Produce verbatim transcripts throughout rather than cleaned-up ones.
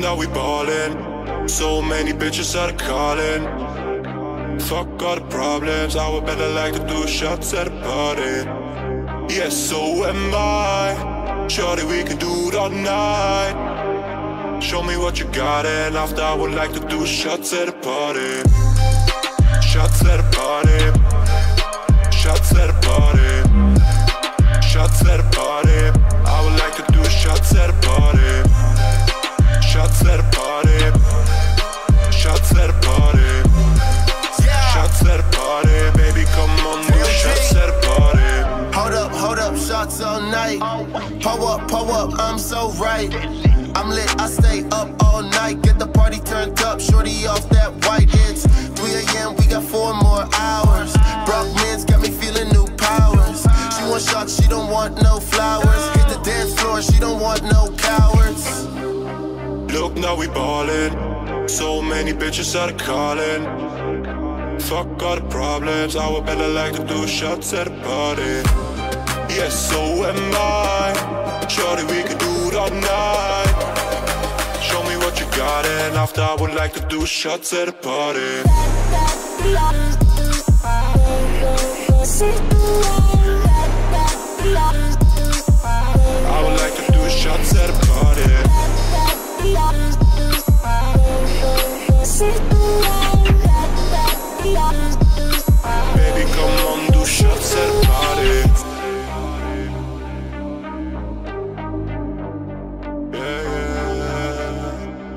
now we ballin'. So many bitches are calling. Fuck all the problems, I would better like to do shots at a party. Yes, so am I. Shorty, we can do it all night. Show me what you got, and after I would like to do shots at a party. Shots at a party. Shots at a party. Shots at a party. I would like to do shots at a party. Shots at a party. Shots at a party. Shots at a party. Baby, come on, do shots at a party. Hold up, hold up, shots all night. Pull up, pull up, I'm so right. I'm lit, I stay up all night. Get the party turned up, shorty off that white. It's three A M, we got four more hours. Brock men's got me feeling new powers. She want shots, she don't want no flowers. Hit the dance floor, she don't want no cowards. Look, now we ballin'. So many bitches are calling. Fuck all the problems, I would better like to do shots at a party. Yes, so am I. Shorty, we can do it all night. Show me what you got, and after I would like to do shots at a party. I would like to do shots at a party. Baby, come on, do shots at a party. Yeah, yeah.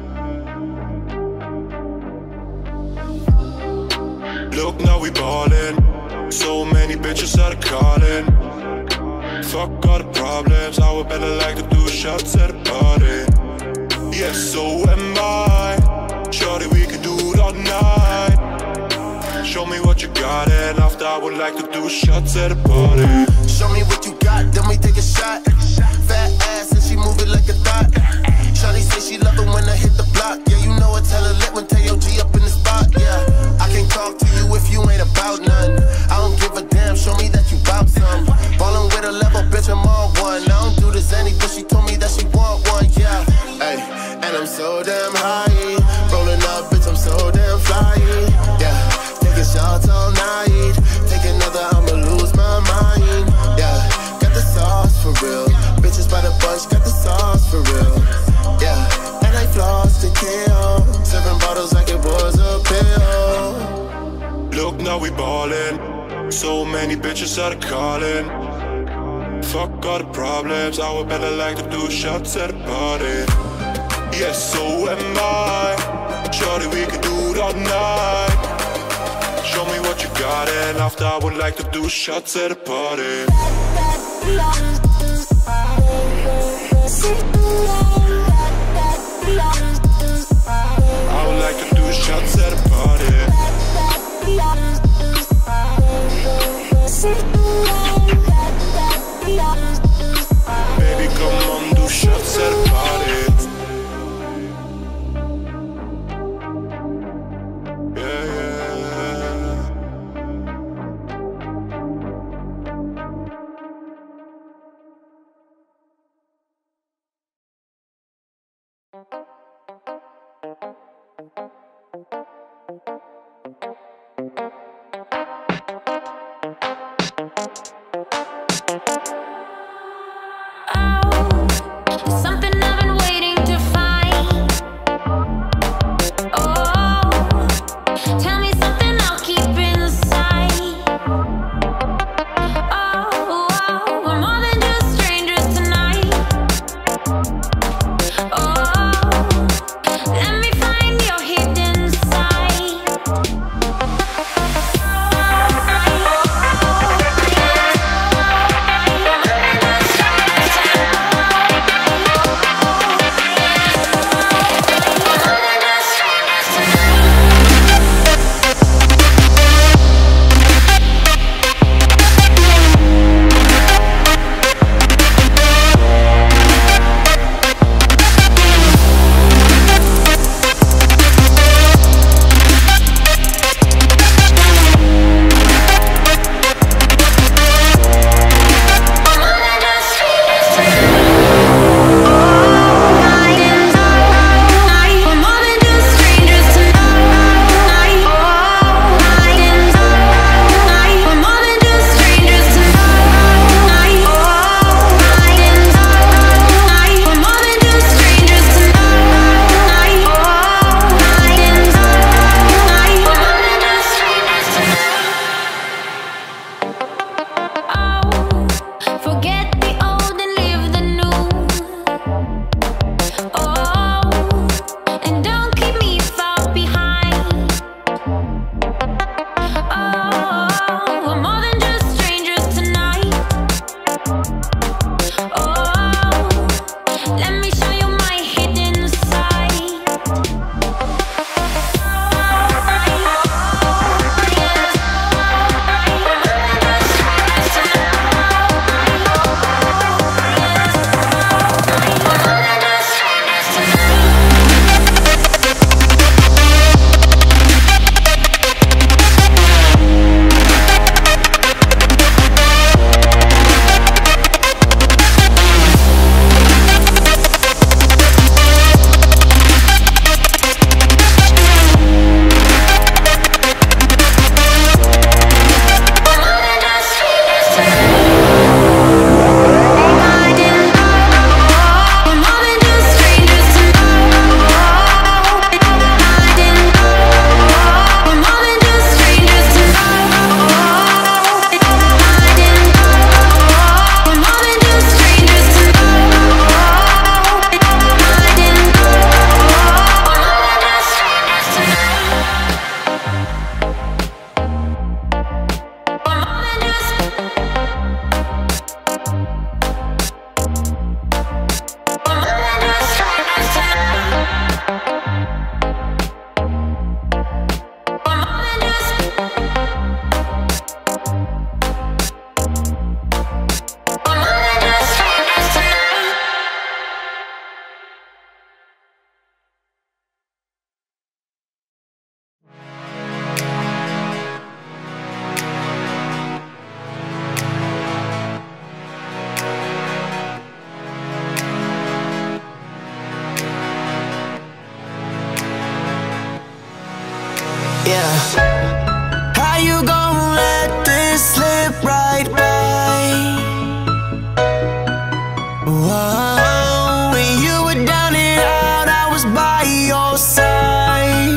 Look, now we ballin'. So many bitches are calling. Fuck all the problems, I would better like to do shots at a party. Yes, so am I. Shorty, we can do it all night. Show me what you got, and after I would like to do shots at a party. Show me what you got, then we take a shot. Fat ass and she move it like a thought. Shawty say she love it when I hit the block. Yeah, you know it's hella lit when Teo G up in the spot. Yeah, I can't talk to you if you ain't about none. I don't give a damn, show me that you bout some. Ballin' with a level, bitch, I'm on one. I don't do this any, but she told me that she want one. Yeah, hey, and I'm so damn high. Rollin' up, bitch, I'm so damn fly. Yeah, taking shots all night. Take another, I'ma lose my mind. Yeah, got the sauce for real. Bitches by the bunch, got the sauce for real. Yeah, and I floss to kill. Seven bottles like it was a pill. Look, now we ballin'. So many bitches are calling. Fuck all the problems, I would better like to do shots at a party. Yes, so am I. Shorty, we can do it all night. Show me what you got, and after I would like to do shots at a party. I would like to do shots at a party. Baby, come on, do shots at a party. Yeah, yeah. yeah. How you gon' let this slip right by? Whoa, when you were down and out, I was by your side.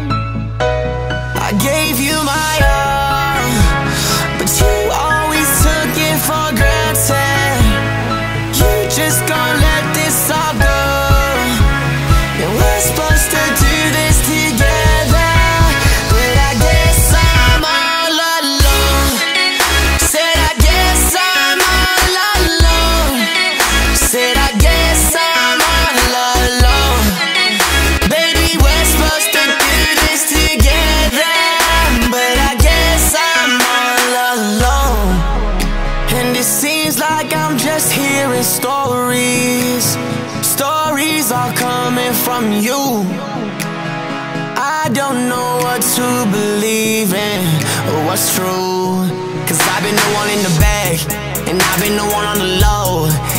I gave you my all, but you always took it for granted. You just gon' let this all go, and we're supposed to do this together, but I guess I'm all alone. Said I guess I'm all alone. Said I guess I'm all alone. Baby, we're supposed to do this together, but I guess I'm all alone. And it seems like I'm just hearing stories. Stories all coming from you. I don't know what to believe in or what's true, 'cause I've been the one in the bag, and I've been the one on the low.